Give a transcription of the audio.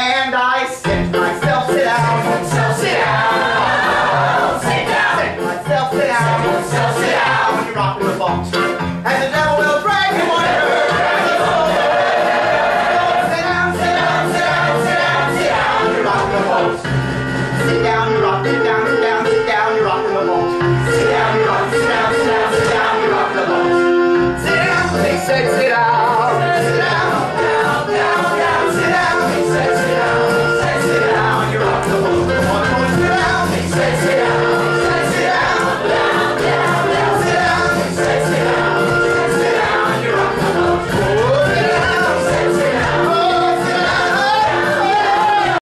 And I sit myself, sit down, sit down, sit down, sit myself, sit down, sit down, when you're rocking the boat. And the devil will drag you under. Sit down, sit down, sit down, sit down, sit down, you're rocking the boat. Sit down, you rock, sit down, sit down, sit down, you're rocking the boat. Sit down, you rock, sit down, sit down, sit down, you're rocking the boat. Sit down, they said, sit